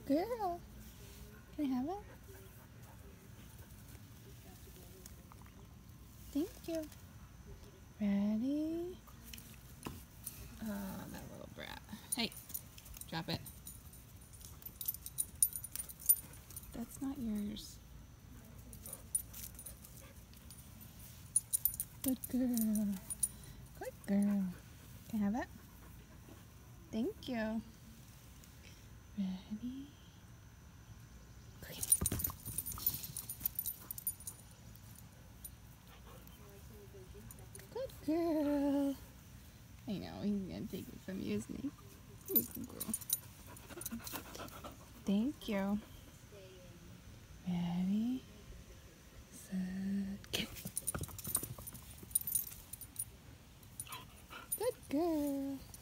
girl. Can I have it? Thank you. Ready? Oh, that little brat. Hey, drop it. That's not yours. Good girl. Good girl. Can I have it? Thank you. Ready? Okay. Good girl. I know, he's gonna take it from you, isn't he? Good girl. Thank you. Ready? Set, get. Good girl.